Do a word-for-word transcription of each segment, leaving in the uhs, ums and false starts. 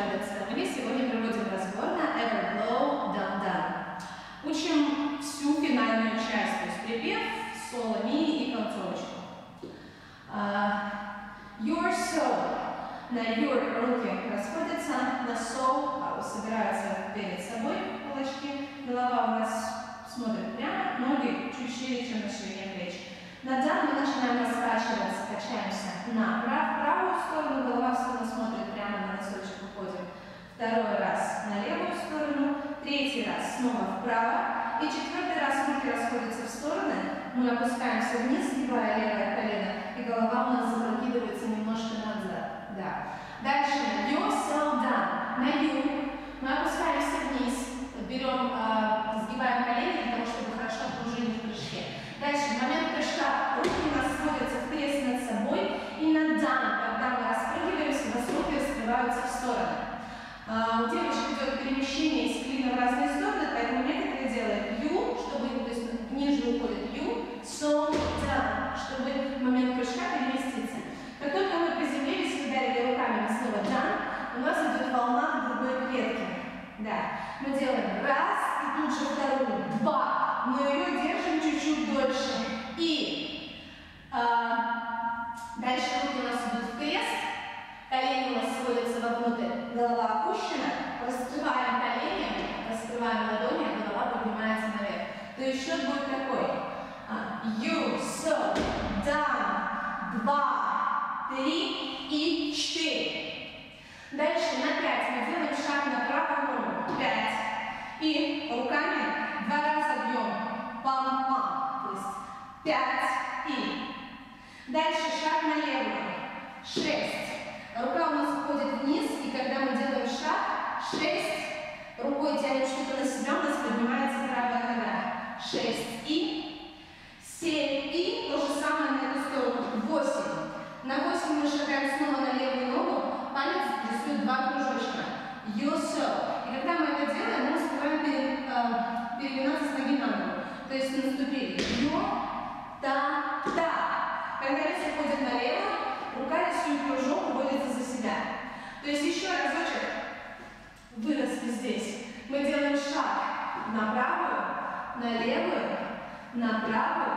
двадцать. Мы сегодня проводим разбор на Everglow Done Done. Учим всю финальную часть, то есть припев, соло, ми и концовочку. Uh, your soul. На your руки расходятся, на soul собираются перед собой кулачки, голова у нас смотрит прямо, ноги чуть шире, чем на ширине плеч. На done мы начинаем раскачиваться, качаемся на прав, правую сторону, голова в сторону смотрит прямо, на носочек уходим. Второй раз на левую сторону, третий раз снова вправо. И четвертый раз руки расходятся в стороны, мы опускаемся вниз, сгибая левое колено, и голова у нас запрокидывается немножко назад. Да. Дальше your soul done. На you мы опускаемся вниз, берем, э, сгибаем колени для того, чтобы хорошо пружинить в прыжке. Дальше, в момент прыжка руки у нас сводятся в крест над собой, и на done, когда мы распрыгиваемся, у нас руки раскрываются в стороны. Uh, у девочек идет перемещение из клина в разные стороны, поэтому некоторые делают you, чтобы, то есть ниже уходит you, so down, чтобы в момент прыжка переместиться. Как только мы приземлились, ударили руками, мы снова down, у нас идет волна в другой клетке. Да. Мы делаем раз, и тут же вторую, два, но ее держим чуть-чуть дольше. И uh, дальше руки у нас идут в крест. Колени у нас сводятся вовнутрь, голова опущена, раскрываем колени, раскрываем ладони, а голова поднимается наверх. То есть счет будет такой. You, so, down, два, три и четыре. Дальше на пять мы делаем шаг на правую ногу. пять. И руками два раза бьем. Пам-пам. То есть пять и. Дальше шаг на левую. шесть. Рука у нас уходит вниз, и когда мы делаем шаг, шесть, рукой тянем что-то на себя, у нас поднимается правая нога. шесть и, семь и, то же самое на эту сторону. восемь. На восемь мы шагаем снова на левую ногу, палец рисует два кружочка. You so. И когда мы это делаем, мы успеваем пере, э, переминаться с ноги на ногу. То есть наступили. You, та, та. Когда риск уходит налево, рука рисует кружок, уводится за себя. То есть еще разочек выросли здесь. Мы делаем шаг на правую, на левую, на правую,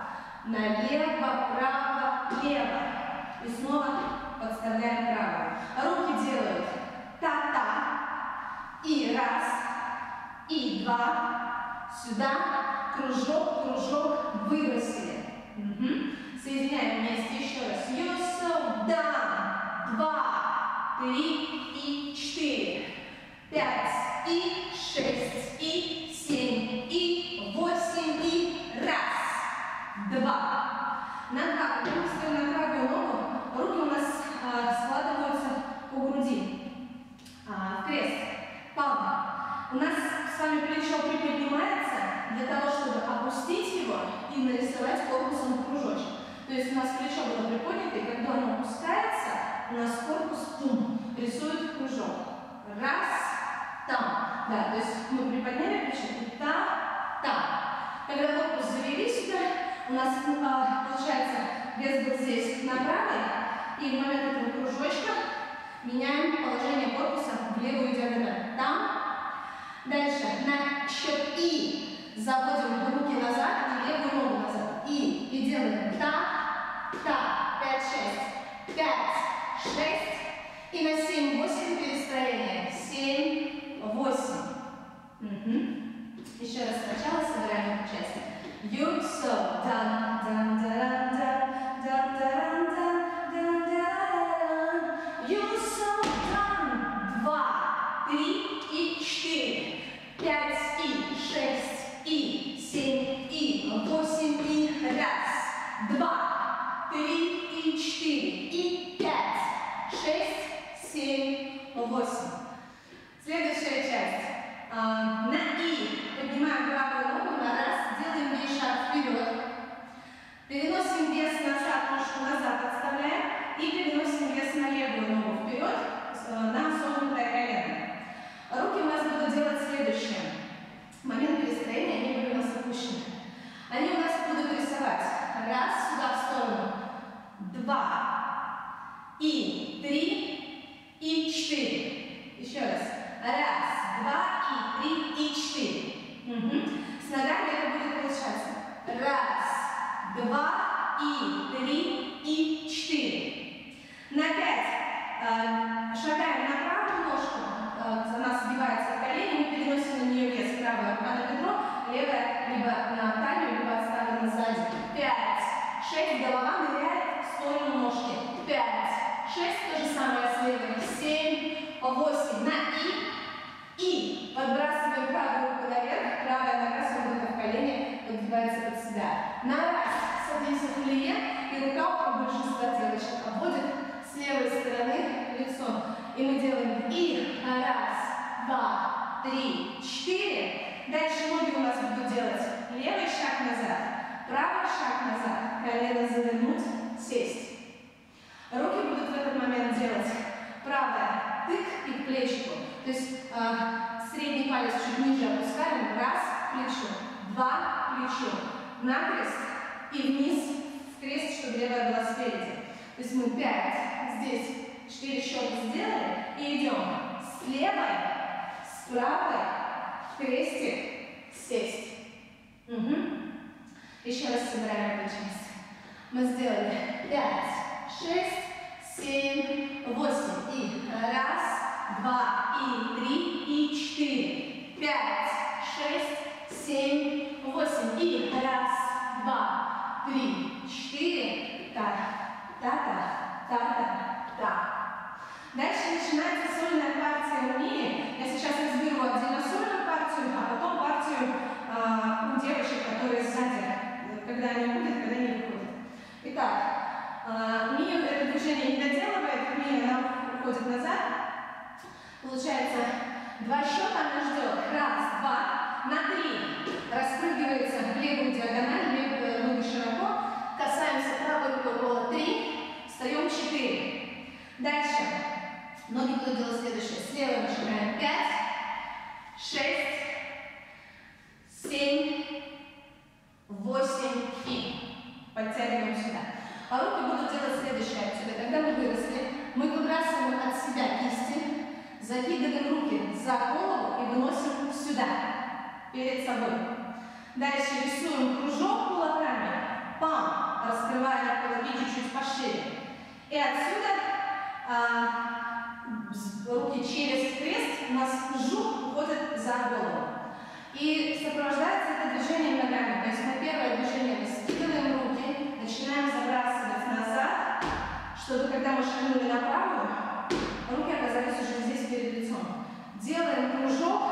налево, право, лево. И снова подставляем правую. Руки делают та-та. И раз, и два. Сюда. Кружок, кружок, выбросили. Угу. Соединяем вместе еще раз. You so down. Два, три и четыре. Пять и шесть и семь и восемь и раз. Два. На два. Когда мы стоим на правую ногу, руки у нас а, складываются по груди. А, в крест. Палма. У нас с вами плечо приподнимается для того, чтобы опустить его и нарисовать корпусом кружочек. То есть у нас плечо было приподнято, и когда оно опускается, у нас корпус пум, рисует кружок. Раз, там. Да, то есть мы приподняли плечо, и та, та. Когда корпус завели сюда, у нас а, получается вес был здесь на правой, и в момент этого кружочка меняем положение корпуса в левую диагональ. Там. Дальше на счет и заводим руки назад и левую ногу назад. И, и делаем та, та, пять, шесть, пять, шесть. И на семь, восемь перестроение. семь, восемь. Угу. Еще раз сначала собираем их части. You so done, done, done, done, done, done, done, done, done. You so done. Два, три и четыре. Пять и шесть и семь и восемь и раз, два, три и четыре и пять, шесть, семь, восемь. Следующая часть. А, на и поднимаем правую ногу на раз, делаем весь шаг вперед. Переносим вес назад, ножку назад отставляем и переносим вес на левую ногу вперед, на согнутое колено. Руки у нас будут делать следующее. В момент перестроения они были у нас опущены. Они у нас будут рисовать. Раз, сюда в сторону. Два. И три. И четыре. Еще раз. Раз, два, и три, и четыре. Угу. С ногами это будет получаться. Раз, два, и три, и четыре. На пять э, шагаем на правую ножку. Э, она сгибается в колени, мы переносим на нее вес. Правая рука на бедро, левая либо на талию, либо отставлена сзади. Пять, шесть, голова ныряет в сторону ножки. Пять, шесть, то же самое с левой. Семь, восемь, на и. И подбрасываем правую руку наверх, правая нога согнута в колени, подгибается под себя. На раз садимся в плие, и рука у большинства девочек обводит с левой стороны лицо. И мы делаем и раз, два, три, четыре. Дальше ноги у нас будут делать левый шаг назад, правый шаг назад, колено завернуть, сесть. Руки будут в этот момент делать правая тык и к плечику. То есть э, средний палец чуть ниже опускаем, раз, к плечу, два, к плечу, накрест и вниз в крест, чтобы левая была спереди. То есть мы пять, здесь четыре счета сделали и идем с левой, с правой, крестик, сесть. Угу. Еще раз собираем эту часть. Мы сделали пять, шесть, семь, восемь и раз, два, и три, и четыре, пять, шесть, семь, восемь, и раз, два, три, четыре, так, так, так, так, так. Дальше начинается сольная партия у Мии. Я сейчас разберу отдельно сольную партию, а потом партию э, у девочек, которые сзади, когда они ходят, когда не выходят. Итак, э, Мия это движение не доделывает, Мия она уходит назад. Получается, два счета она ждет. Раз, два, на три. Распрыгивается в левую диагональ, левые ноги широко. Касаемся правой рукой пола. Три. Встаем. Четыре. Дальше. Ноги будут делать следующее. Слева мы шагаем. Пять, шесть, семь, восемь и подтягиваем сюда. А руки будут делать следующее отсюда. Когда мы выросли, мы выбрасываем от себя кисти, закидываем руки за голову и выносим сюда, перед собой. Дальше рисуем кружок кулаками, пам, раскрывая кулаки чуть-чуть пошире. И отсюда а, руки через крест у нас жук уходит за голову. И сопровождается это движением ногами. То есть на первое движение мы скидываем руки, начинаем забрасывать назад, чтобы когда мы шагнули направо, руки оказались уже здесь перед лицом. Делаем кружок,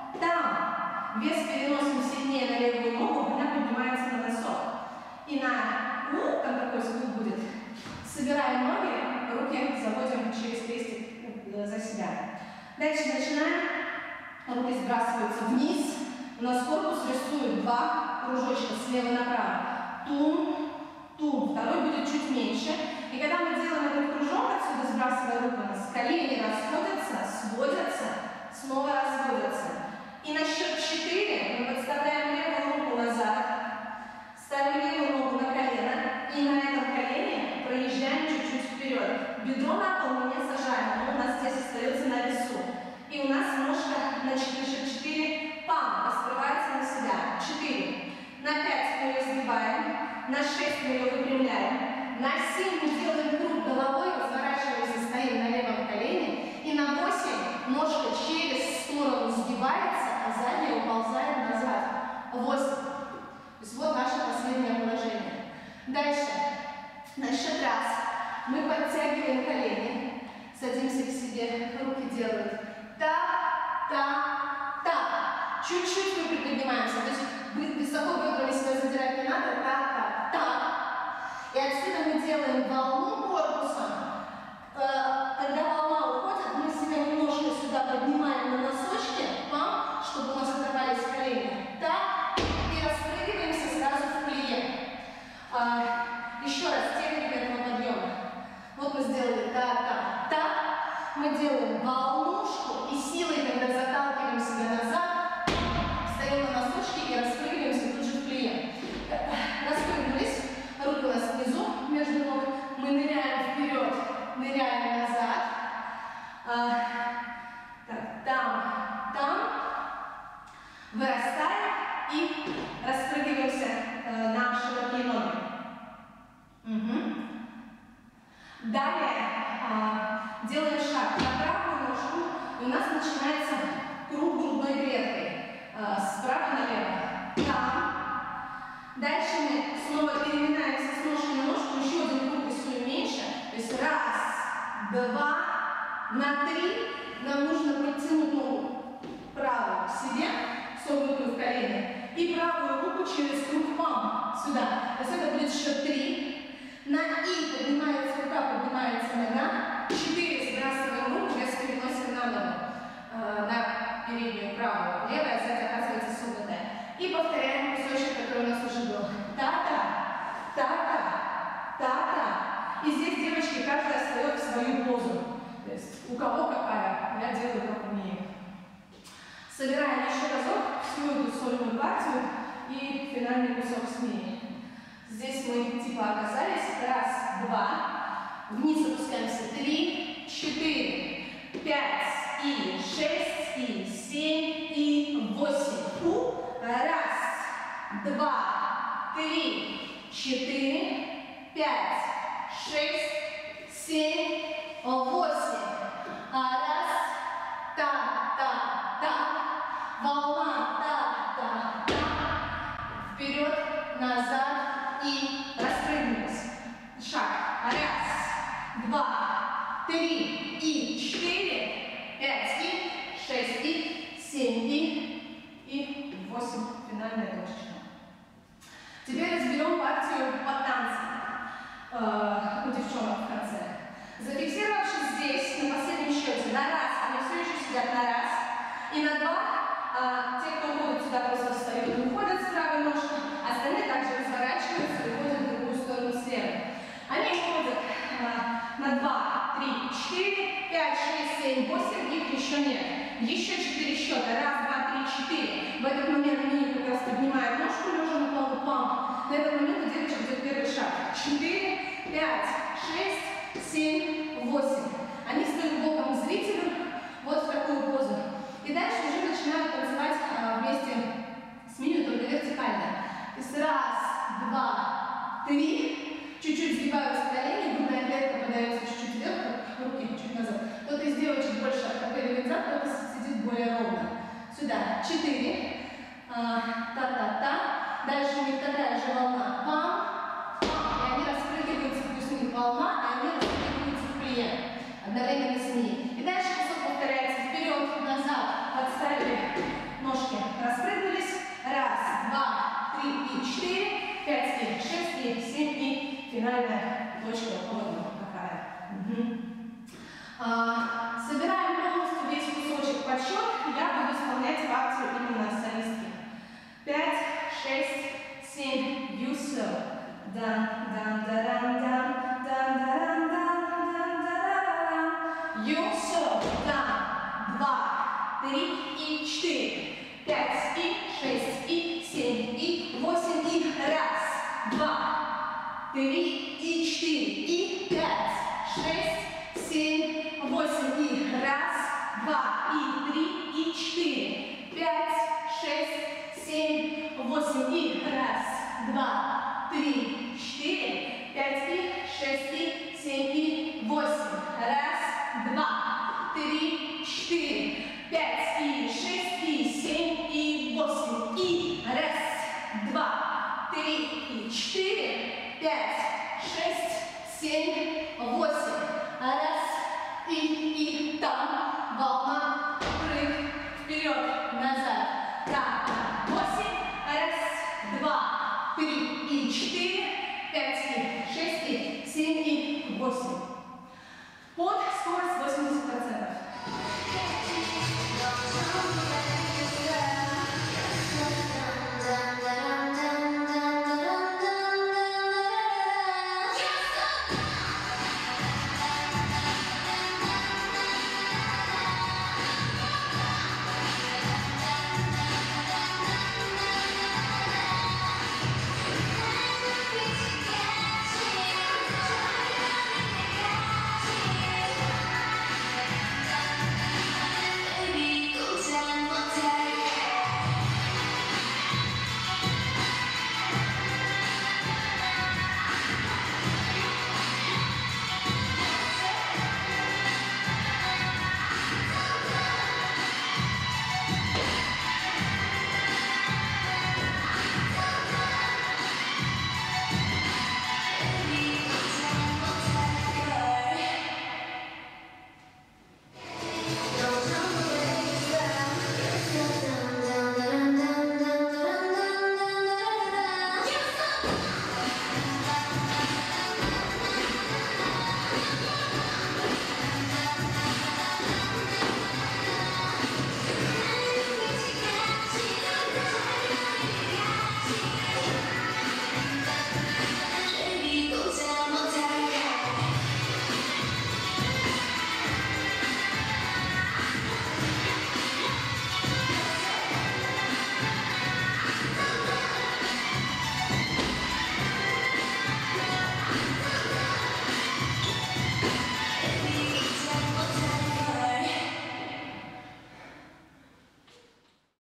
там вес переносим сильнее на левую ногу, она поднимается на носок. И на у, там такой звук будет, собираем ноги, руки заводим через крестик за себя. Дальше начинаем, руки сбрасываются вниз, у нас корпус рисует два кружочка слева направо. Тум, тум, второй будет чуть меньше. И когда мы делаем этот кружок, отсюда сбрасывая руку, у нас колени расходятся, сводятся, снова расходятся. И на счет четыре мы подставляем левую руку назад, ставим левую ногу на колено, и на этом колене проезжаем чуть-чуть вперед. Бедро на пол мы не сажаем, оно у нас здесь остается на весу. И у нас ножка на счет четыре, пам, раскрывается на себя. четыре. На пять мы ее сгибаем, на шесть мы ее выпрямляем. На семь мы делаем круг головой, разворачиваемся, стоим на левом колене. И на восемь ножка через сторону сгибается, а задняя уползает назад. восемь. То есть вот наше последнее положение. Дальше. На счет раз мы подтягиваем колени, садимся к себе, руки делают та, та, та. Чуть-чуть мы приподнимаемся, то есть высоко бедрами себя задирать не надо, та, та, та. И отсюда мы делаем волну корпусом. Когда волна уходит, мы себя немножко сюда поднимаем на носочки, чтобы у нас оторвались колени. Так, и распрыгиваемся сразу в плие. Еще раз, техника этого подъема. Вот мы сделали та-та-та. Мы делаем волнушку и силой, когда заталкиваем себя назад, встаем на носочки и распрыгиваемся тут же в плие. Распрыгнулись, руки у нас внизу, между ног. Далее а, делаем шаг на правую ножку, и у нас начинается круг грудной клеткой. А, справа налево. Там. Дальше мы снова переминаемся с ножки на ножку, еще один круг рисуем меньше. То есть раз, два, на три. Нам нужно подтянуть ногу правую к себе, согнутую в колени, и правую руку через круг пам сюда. То есть это будет счет три. На и поднимается рука, поднимается нога. четыре сбрасываем руку, вес переносим на ногу. Э, на переднюю правую. Левая сзади оказывается согнутая. И повторяем кусочек, который у нас уже был. Та-та, та-та, та-та. И здесь девочки каждая встает в свою позу. То есть у кого какая, я делаю как умею. Собираем еще разок всю эту сольную партию и финальный кусок смени. Здесь мы типа оказались. Раз, два. Вниз опускаемся. Три, четыре, пять и шесть, и семь, и восемь. У. Раз, два, три, четыре, пять, шесть, семь, восемь. Раз, та, та, та. Волна, та, та, та. Вперед, назад и распрыгнулись. Шаг. Раз, два, три и четыре, пять и шесть и семь и и восемь. Финальная точка. Теперь разберем партию по танцам э, у девчонок в конце. Зафиксировавшись здесь, на последнем счете, на раз, они все еще сидят на раз, и на два, а, те, кто уходит сюда, просто встают и уходят с правой ножки, остальные также разворачиваются и ходят в другую сторону слева. Они уходят а, на два, три, четыре, пять, шесть, семь, восемь, их еще нет. Еще четыре счета. Раз, два, три, четыре. В этот момент они как раз поднимают ножку, лежа на полу, пам. На этот момент у девочек идет первый шаг. четыре, пять, шесть, семь, восемь. Они встают боком к зрителю, вот в такую позу. И дальше уже начинают танцевать а, вместе с мими, только вертикально. То есть раз, два, три. Чуть-чуть сгибаются колени, грудная клетка подается чуть-чуть вверх, руки чуть назад. Кто-то из девочек больше оттопыривает зад, кто-то сидит более ровно. Сюда. Четыре. Та-та-та. Дальше у них такая же волна. Пам, пам. И они распрыгиваются, то есть у них волна, и они распрыгиваются в плие. Одновременно с ней. И дальше кусок повторяется вперед, назад. Подставили ножки, распрыгнулись. Раз, два, три и четыре. Пять и шесть и семь и финальная точка. Вот какая. Угу. А, собираем полностью весь кусочек под счет. Я буду исполнять партию именно солистки. Пять, шесть, семь. You so. Дан, дан, дан, дан, дан, дан, дан, дан, дан. You so. Дан. Два, три и четыре. Пять и шесть и семь и восемь и раз, два, три и четыре и пять, шесть, семь, восемь и раз, два и три и четыре, пять, шесть, семь, восемь и раз, два, три, четыре, пять и шесть и семь и восемь, раз, два, три, четыре, пять и шесть и семь и восемь и раз, два, три и четыре, пять, шесть, семь, восемь. Раз, и, и, там, волна, прыг, вперед, назад. Так, восемь, раз, два, три и четыре, пять и шесть и семь и восемь.